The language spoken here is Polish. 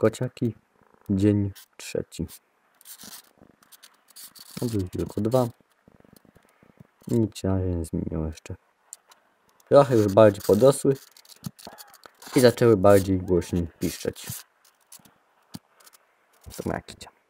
kociaki. Dzień 3. Były tylko 2. Nic się na razie nie zmieniło jeszcze. Trochę już bardziej podrosły i zaczęły bardziej głośniej piszczeć. Zobaczcie.